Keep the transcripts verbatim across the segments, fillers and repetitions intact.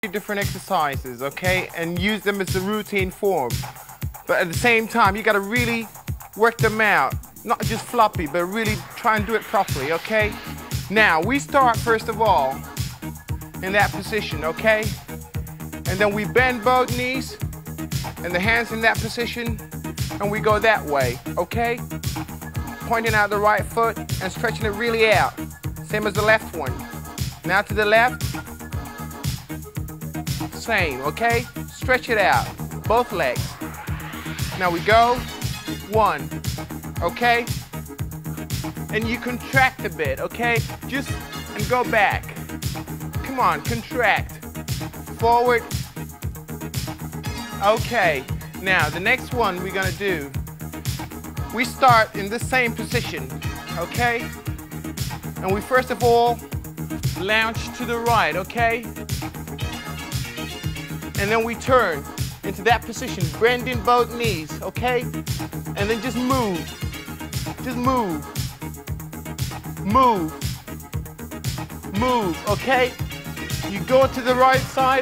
different exercises, okay, and use them as a routine form. But at the same time, you got to really work them out, not just floppy, but really try and do it properly, okay? Now, we start first of all in that position, okay? And then we bend both knees and the hands in that position, and we go that way, okay? Pointing out the right foot and stretching it really out, same as the left one. Now to the left, same, okay? Stretch it out, both legs. Now we go, one, okay? And you contract a bit, okay? Just, and go back. Come on, contract. Forward. Okay, now the next one we're gonna do, we start in the same position, okay? And we first of all, lounge to the right, okay? And then we turn into that position, bending both knees, okay? And then just move, just move, move, move, okay? You go to the right side,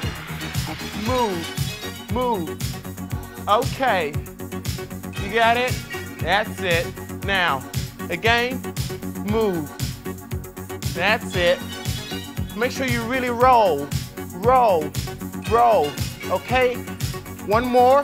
move, move, okay. You got it? That's it. Now, again, move. That's it. Make sure you really roll, roll, roll, okay? One more.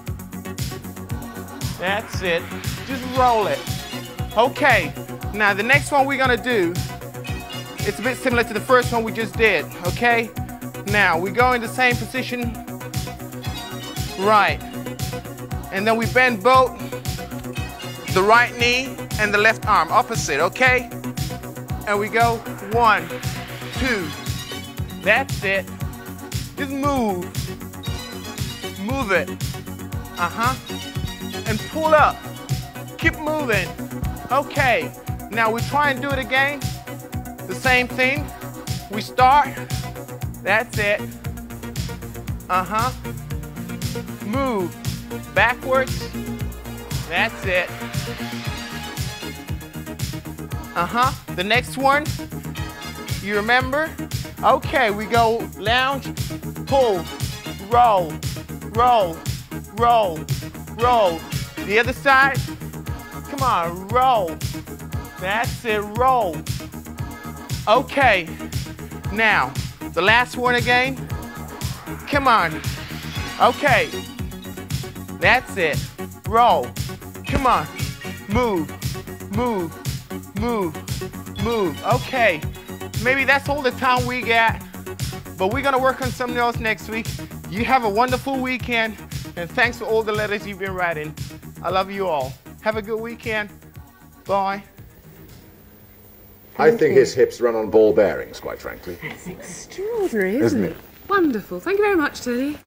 That's it. Just roll it. Okay, now the next one we're gonna do, it's a bit similar to the first one we just did, okay? Now, we go in the same position, right. And then we bend both the right knee and the left arm, opposite, okay? And we go one, two, that's it. Just move, move it, uh-huh. And pull up, keep moving. Okay, now we try and do it again. The same thing, we start, that's it. Uh-huh, move, backwards, that's it. Uh-huh, the next one, you remember? Okay, we go lounge, pull, roll, roll, roll, roll. The other side, come on, roll. That's it, roll. Okay, now, the last one again. Come on. Okay, that's it, roll. Come on, move, move, move, move. Okay, maybe that's all the time we got, but we're gonna work on something else next week. You have a wonderful weekend, and thanks for all the letters you've been writing. I love you all. Have a good weekend. Bye. I think his hips run on ball bearings, quite frankly. That's extraordinary, isn't, Isn't it? it? Wonderful. Thank you very much, Tony.